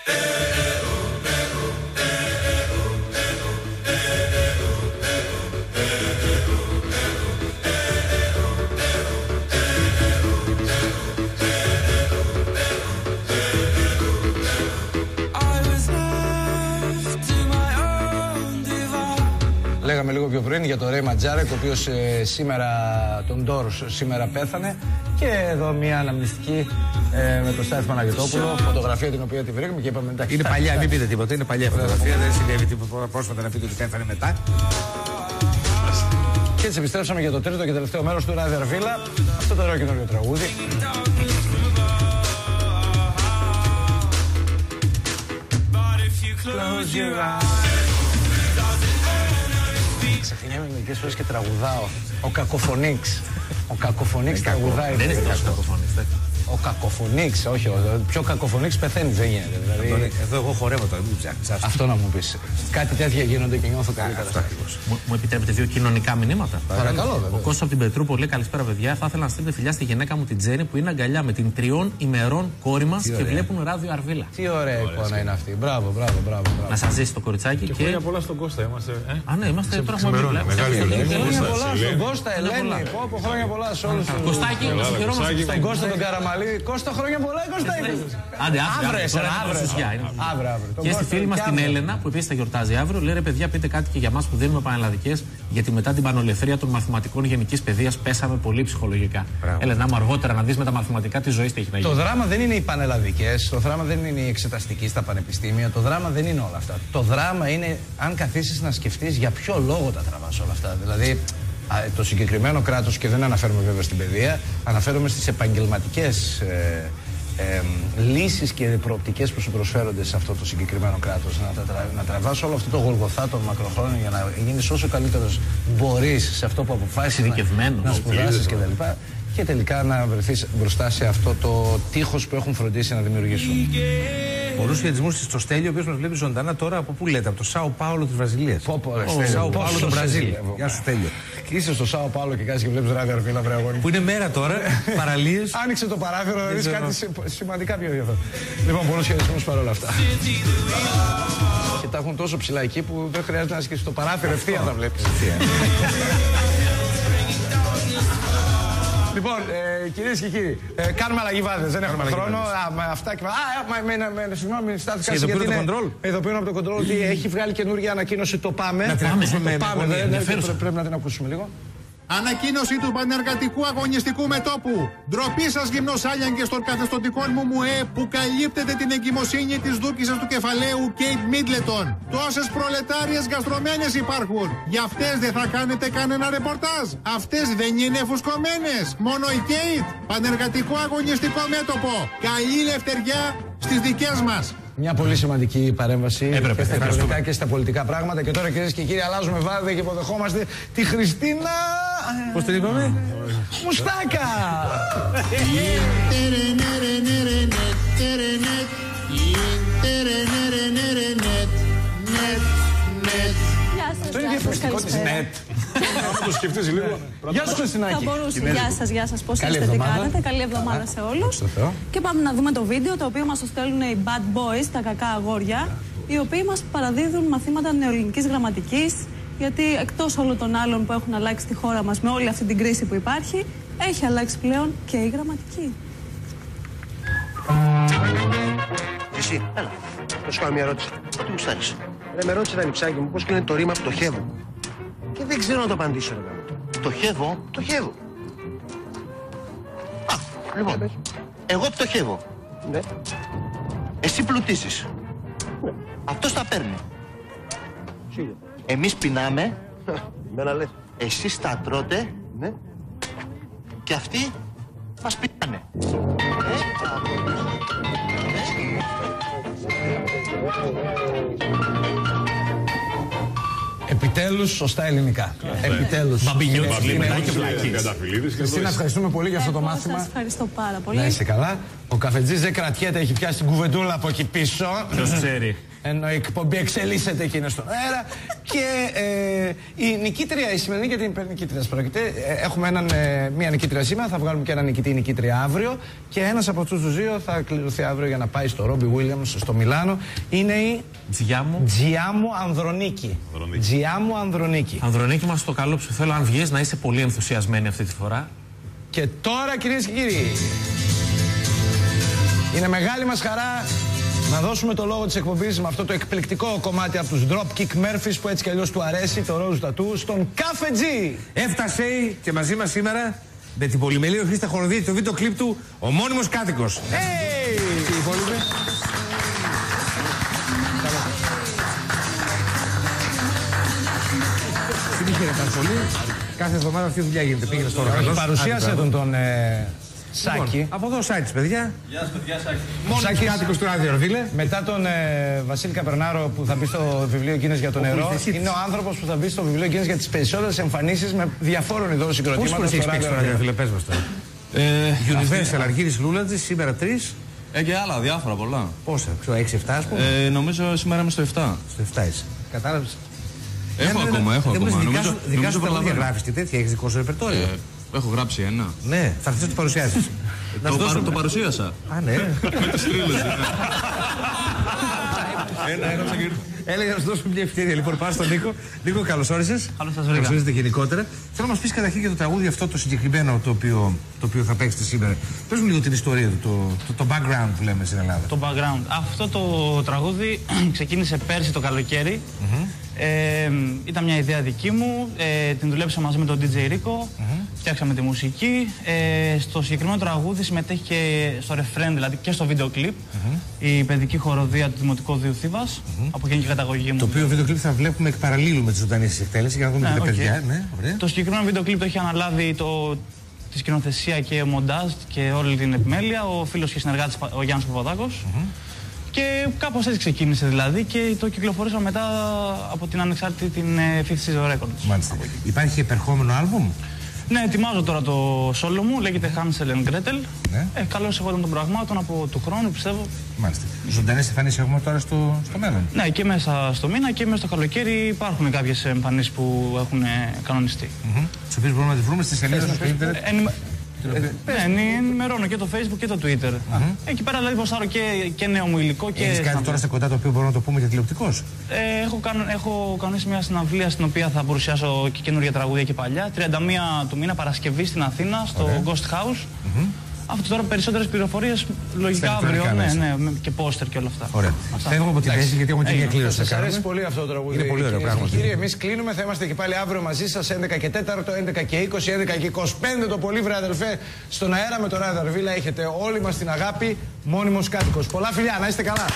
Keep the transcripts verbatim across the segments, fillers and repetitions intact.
Λέγαμε λίγο πιο πριν για τον Ρέι Ματζάρεκ, ο οποίος ε, σήμερα, τον Ντόρους, σήμερα πέθανε. Και εδώ μια αναμνηστική ε, με τον Στάθη Παναγιωτόπουλο, φωτογραφία την οποία τη βρήκαμε και είπαμε εντάξει. Είναι παλιά, μην πείτε τίποτα, είναι παλιά φωτογραφία, δεν συνέβη τίποτα πρόσφατα να πείτε ότι πέθανε μετά. Και έτσι επιστρέψαμε για το τρίτο και τελευταίο μέρος του Ράδιο Αρβίλα. Αυτό το ωραίο καινούριο τραγούδι. Ξεχνιέμαι μερικές φορές και τραγουδάω. Ο Κακοφωνίξ. Ο Κακοφωνίξ τραγουδάει. Δεν είναι τόσο Κακοφωνίξ. Ο Κακοφωνίξ, όχι. Ο πιο Κακοφωνίξ πεθαίνει, δεν γίνεται. Δηλαδή... Εδώ εγώ χορεύω τώρα, μην ψάχνεις. Αυτό να μου πεις. Κάτι τέτοια γίνονται και νιώθω καλύτερα. Μου, μου επιτρέπετε δύο κοινωνικά μηνύματα. Παρακαλώ, βέβαια. Ο Κώστας από την Πετρούπολη, καλησπέρα παιδιά. Θα ήθελα να στείλετε φιλιά στη γυναίκα μου την Τζέννη που είναι αγκαλιά με την τριών ημερών κόρη μας και βλέπουν Ράδιο Αρβίλα. Τι ωραία εικόνα είναι αυτή. Μπράβο, μπράβο, μπράβο. Να σας ζήσει το κοριτσάκι. Και χρόνια πολλά στον Κώστα είμαστε. Α, ναι, είμαστε τώρα έχουμε μεγάλη χρόνια πολλά στον Κώστα, Ελένη. Πω χρόνια πολλά σε όλους. Κωστάκι, χαιρόμαστε στον Κώστα τον Καραμαλή. Κώστα χρόνια πολλά, Κώστα. Άντε, αύριο. Και στη φίλη μας την Έλενα που επίσης θα γιορτάζει αύριο, λέει ρε παιδιά, πείτε κάτι και για μας που δίνουμε πανελλαδικές, γιατί μετά την πανολευθερία των μαθηματικών γενικής παιδείας πέσαμε πολύ ψυχολογικά. Έλενα μου, αργότερα να δεις με τα μαθηματικά τη ζωή τι έχει να γίνει. Το δράμα δεν είναι οι πανελλαδικές, το δράμα δεν είναι οι εξεταστικοί στα πανεπιστήμια, το δράμα δεν είναι όλα αυτά. Το δράμα είναι αν καθίσεις να σκεφτείς για ποιο λόγο τα τραβάς όλα αυτά. Δηλαδή, το συγκεκριμένο κράτος, και δεν αναφέρομαι βέβαια στην παιδεία, αναφέρομαι στις επαγγελματικές ε, ε, λύσεις και προοπτικές που σου προσφέρονται σε αυτό το συγκεκριμένο κράτος. Να, τρα, να τραβάς όλο αυτό το γολγοθά των μακροχρόνων για να γίνεις όσο καλύτερος μπορείς σε αυτό που αποφάσισες να, να σπουδάσεις κτλ. Και τελικά να βρεθείς μπροστά σε αυτό το τείχος που έχουν φροντίσει να δημιουργήσουν. Πολλούς χαιρετισμούς στο Στέλιο, ο οποίος μας βλέπει ζωντανά τώρα από πού λέτε, από το Σάο Πάολο της Βραζιλίας. Πω πω ρε Στέλιο. Σάο Πάολο του Βραζίλ. Γεια σου Στέλιο. Είσαι στο Σάο Πάολο και κάθεσαι και βλέπεις Ράδιο Αρβίλα, βρε αγόρι. Που είναι μέρα τώρα, παραλίες. Άνοιξε το παράθυρο, δεις κάτι σημαντικά πιο ενδιαφέρον. Λοιπόν, πολλούς χαιρετισμούς παρόλα αυτά. Και τα έχουν τόσο ψηλά εκεί που δεν χρειάζεται να σκεφτείς το παράθυρο, ευθεία τα βλέπεις. Λοιπόν, ε, κυρίες και κύριοι, ε, κάνουμε αλλαγή βάδες. Δεν έχουμε χρόνο. Α, με αυτά και... Α, με, με, με, συγγνώμη, στάθηκα γιατί είναι... Με ειδοποιούν από το κοντρόλ ότι έχει βγάλει καινούργια ανακοίνωση. Το πάμε. Να την ακούσουμε. Το πάμε, δε, δε, δε, πρέπει να την ακούσουμε λίγο. Ανακοίνωση του Πανεργατικού Αγωνιστικού Μετώπου. Ντροπή σας γυμνοσάλιαγκες των καθεστωτικών μου ΜΟΕ που καλύπτεται την εγκυμοσύνη της δούκισσας του κεφαλαίου Κέιτ Μίτλετον. Τόσες προλετάριες γαστρωμένες υπάρχουν. Για αυτές δεν θα κάνετε κανένα ρεπορτάζ. Αυτές δεν είναι φουσκωμένες. Μόνο η Κέιτ. Πανεργατικό Αγωνιστικό Μέτωπο. Καλή λευτεριά στις δικές μας. Μια πολύ σημαντική παρέμβαση Έπρεπε, και στα οικονομικά και στα πολιτικά πράγματα. Και τώρα, κυρίες και κύριοι, αλλάζουμε βάδι και υποδεχόμαστε τη Χριστίνα. Πώς την είπαμε? Μουστάκα! Αυτό είναι διαφορετικό της νετ. Αν το σκεφτείς λίγο. Γεια σου, Χριστινάκη. Θα μπορούσε. Γεια σας, γεια σας. Πώς είστε, τι κάνετε? Καλή εβδομάδα σε όλους. Και πάμε να δούμε το βίντεο το οποίο μας το στέλνουν οι bad boys, τα κακά αγόρια, οι οποίοι μας παραδίδουν μαθήματα νεοελληνικής γραμματικής. Γιατί εκτός όλων των άλλων που έχουν αλλάξει τη χώρα μας με όλη αυτή την κρίση που υπάρχει, έχει αλλάξει πλέον και η γραμματική. Εσύ, έλα. Θα σου κάνω μια ερώτηση. Τι γουστάρεις? Ρε, με ρώτησε τα νυψάκι μου πώς κλείνει το ρήμα πτωχεύω. Και δεν ξέρω να το απαντήσω, ρε. Πτωχεύω, πτωχεύω. Α, λοιπόν. Εγώ πτωχεύω. Ναι. Εσύ πλουτίσεις. Ναι. Αυτός τα παίρνει. Σίγουρα. Εμείς πεινάμε. Μένα λες. Εσείς τα τρώτε. Ναι. Και αυτοί μας πεινάνε. Επιτέλους, σωστά ελληνικά. Επιτέλους. Μπαμπινιώτης, λιμενάκι και βλακίες. Χριστίνα, ευχαριστούμε πολύ για αυτό το μάθημα. Σας ευχαριστώ πάρα πολύ. Να είσαι καλά. Ο καφετζής δεν κρατιέται, έχει πιάσει την κουβεντούλα από εκεί πίσω. Ποιος ξέρει. Ενώ η εκπομπή εξελίσσεται και είναι στον αέρα. Και ε, η νικήτρια, η σημερινή και την υπερνικήτρια πρόκειται. Ε, έχουμε έναν, ε, μία νικήτρια σήμερα, θα βγάλουμε και έναν νικητή ή νικήτρια αύριο. Και ένας από αυτούς τους δύο θα κληρωθεί αύριο για να πάει στο Ρόμπι Βίλιαμς στο Μιλάνο. Είναι η Τζιάμου Τζιάμου Ανδρονίκη. Τζιάμου Ανδρονίκη. Ανδρονίκη μας, το καλό που σου θέλω, αν βγεις, να είσαι πολύ ενθουσιασμένη αυτή τη φορά. Και τώρα, κυρίες και κύριοι, είναι μεγάλη μας χαρά να δώσουμε το λόγο της εκπομπής με αυτό το εκπληκτικό κομμάτι από τους Dropkick Murphys που έτσι κι αλλιώς του αρέσει, το Rose Tattoo, στον Cafe G. Έφτασε και μαζί μας σήμερα με την πολυμελή ο Χρήστα Χοροδίτη, το βίντεο κλιπ του «Ο μόνιμος κάτοικος». Hey! Τι υπόλοιπε. Συνήθεια ήταν πολύ. Κάθε εβδομάδα αυτή η δουλειά γίνεται. Πήγαινε στο όργανο. Παρουσίασε τον τον ε, Σάκη. Λοιπόν, από εδώ ο Σάκης, παιδιά. Γεια σας, παιδιά, Σάκη. Μόνος κάτοικος του Ράδιο Αρβίλε. Μετά τον ε, Βασίλη Καπερνάρο που θα μπει στο βιβλίο Guinness για το νερό, είναι ο άνθρωπος που θα μπει στο βιβλίο Guinness για τις περισσότερες εμφανίσεις με διαφόρων ειδών συγκροτήματος. Πώς έχεις παίξει στο Ράδιο Αρβίλε, πες μας τώρα. Universal, Αργύρης Λούλατζης, σήμερα τρεις. Ε, και άλλα, διάφορα πολλά. Πόσα, ξέρω, έξι εφτά ας πούμε. Ε, νομίζω σήμερα είμαι στο εφτά. Στο εφτά είσαι. Κατάλαβες. Έχω ε, ακόμα, έχω ακόμα. Νομίζω, δικά σου τραγούδια γράφεις και τέτοια, έχεις δικό σου ρεπερτόριο. Ε, έχω γράψει ένα. Ναι, θα έρθεις να το παρουσιάσεις. να το, δώσουμε... το παρουσίασα. Α, ναι. Με τις τρίλες. Ένα, ένα. Έλεγα να σου δώσουμε μια ευκαιρία. Λοιπόν, πάω στον Νίκο. Νίκο, καλώς όρισες. Καλώς σας βρήκα. Καλώς ορίσατε γενικότερα. Θέλω να μας πεις καταρχήν για το τραγούδι αυτό το συγκεκριμένο το οποίο, το οποίο θα παίξετε σήμερα. Πες μου λίγο την ιστορία του, το, το, το background που λέμε στην Ελλάδα. Το background. Αυτό το τραγούδι ξεκίνησε πέρσι το καλοκαίρι. Mm-hmm. Ε, ήταν μια ιδέα δική μου. Ε, την δουλέψα μαζί με τον ντι τζέι Ρίκο. Mm-hmm. Φτιάξαμε τη μουσική. Ε, στο συγκεκριμένο τραγούδι συμμετέχει και στο ρεφρέν, δηλαδή και στο βίντεο κλιπ. Mm-hmm. Η παιδική χοροδία του Δημοτικού Οδείου Θήβας. Mm-hmm. Από γενική καταγωγή μου. Το οποίο βίντεο κλιπ θα βλέπουμε εκ παραλλήλου με τη ζωντανή εκτέλεση για να δούμε ναι, και τα okay. παιδιά. Ναι, ωραία. Το συγκεκριμένο βίντεο κλιπ το έχει αναλάβει το, τη σκηνοθεσία και μοντάζ και όλη την επιμέλεια ο φίλος και συνεργάτης ο Γιάννης Παπαδάκος. Mm-hmm. Και κάπως έτσι ξεκίνησε δηλαδή και το κυκλοφορήσαμε μετά από την ανεξάρτητη την Fifth Season Records. Μάλιστα. Υπάρχει επερχόμενο άλμπουμ. Ναι, ετοιμάζω τώρα το solo μου, λέγεται Hansel and Gretel. Ναι. Ε, καλώς εγώ των πραγμάτων από του χρόνου, πιστεύω. Μάλιστα. Ζωντανές εμφανίσεις έχουμε τώρα στο, στο μέλλον. Ναι, και μέσα στο μήνα και μέσα στο καλοκαίρι υπάρχουν κάποιες εμφανίσεις που έχουν κανονιστεί. Mm-hmm. Τις οποίες μπορούμε να τις βρούμε στις σελίδες στο ίντερνετ. Ε, ναι, ενημερώνω και το Facebook και το Twitter. Mm-hmm. Εκεί πέρα δηλαδή προστάρω και, και νέο μου υλικό και. Έχεις κάτι τώρα στα κοντά το οποίο μπορούμε να το πούμε για τηλεοπτικός. Ε, έχω, κάνω, έχω κανονίσει μια συναυλία στην οποία θα παρουσιάσω και καινούργια τραγούδια και παλιά. τριάντα μία του μήνα Παρασκευή στην Αθήνα, στο okay. Ghost House. Mm-hmm. Αυτό τώρα περισσότερες πληροφορίες λογικά αύριο. Ναι, ναι, και πόστερ και όλα αυτά. Ωραία. Φεύγω από τη θέση γιατί έχουμε και μια κλήρωση. Σας αρέσει πολύ αυτό το τραγούδι. Είναι πολύ ωραίο πράγμα. Κύριε, εμείς κλείνουμε. Θα είμαστε και πάλι αύριο μαζί σας έντεκα και τέσσερα, έντεκα και είκοσι, έντεκα και είκοσι πέντε το πολύ βρε αδελφέ. Στον αέρα με το Ράδιο Αρβίλα έχετε όλοι μας την αγάπη. Μόνιμος κάτοικος. Πολλά φιλιά, να είστε καλά.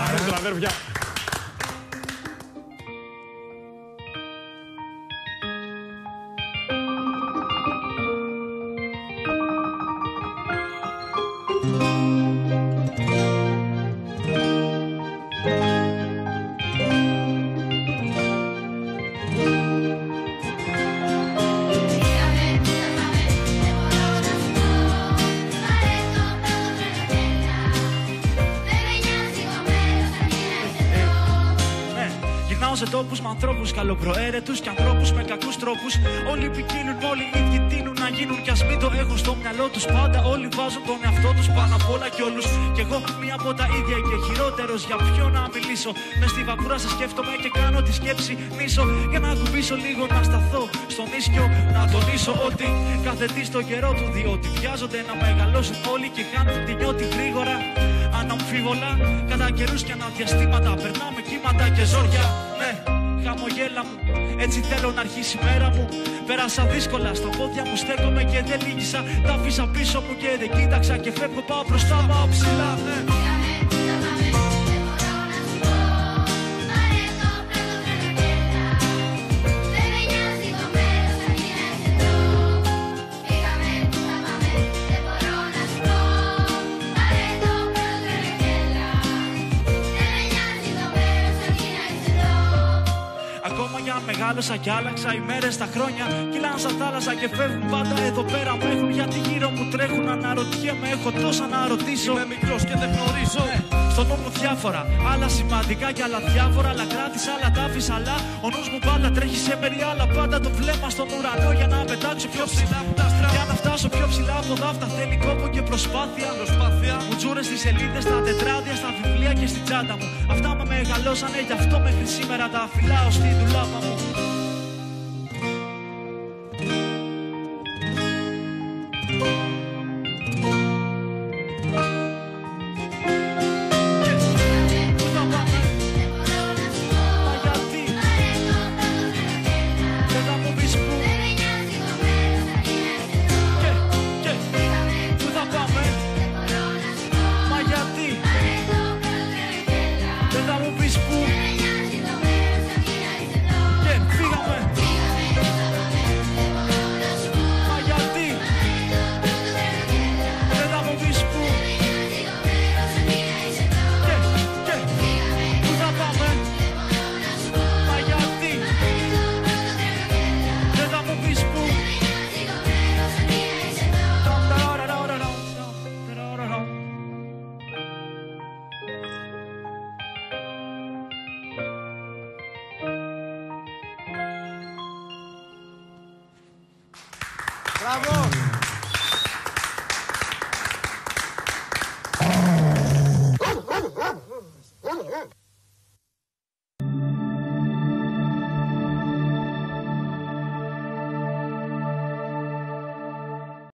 Σε τόπους με ανθρώπους καλοπροαίρετους και ανθρώπους με κακούς τρόπους. Όλοι επικίνουν, όλοι οι ίδιοι τείνουν να γίνουν κι ας μην το έχουν στο μυαλό τους. Πάντα όλοι βάζουν τον εαυτό τους πάνω απ' όλα κι όλους. Κι εγώ μία από τα ίδια και χειρότερος για ποιο να μιλήσω. Μες στη βακούρα σε σκέφτομαι και κάνω τη σκέψη μίσο. Για να κουμπίσω λίγο να σταθώ στον ίσκιο. Να τονίσω ότι κάθε τι στο καιρό του. Διότι βιάζονται να μεγαλώσουν όλοι και χάνουν τη νιώτη γρήγορα. Αναμφίβολα, κατά καιρούς και αναδιαστήματα περνάμε κύματα και ζόρια. Ναι, χαμογέλα μου, έτσι θέλω να αρχίσει η μέρα μου. Πέρασα δύσκολα, στα πόδια μου στέκομαι και δεν λύγησα. Τα αφήσα πίσω μου και δεν κοίταξα και φεύγω, πάω μπροστά, πάω ψηλά, ναι. Μεγάλωσα και άλλαξα οι μέρες τα χρόνια. Κυλάνε σαν θάλασσα και φεύγουν πάντα εδώ πέρα μου έχουν. Γιατί γύρω μου τρέχουν, αναρωτιέμαι, έχω τόσα να ρωτήσω. Είμαι μικρός και δεν γνωρίζω. Ναι. Στο νου μου διάφορα, άλλα σημαντικά και άλλα διάφορα. Αλλά κράτησα, άλλα τα άφησα. Αλλά ο νους μου πάντα τρέχει σε μέρη. Αλλά πάντα το βλέμμα στον ουρανό για να πετάξω πιο ψηλά. Για να φτάσω πιο ψηλά από εδώ, αυτά θέλει κόπο και προσπάθεια. προσπάθεια. Μου τζούρες στις σελίδες, στα τετράδια, στα βιβλία και στην τσάντα μου. Αυτά με μεγαλώσανε, γι' αυτό μέχρι σήμερα τα φυλάω στη ντουλάπα μου. Bravo!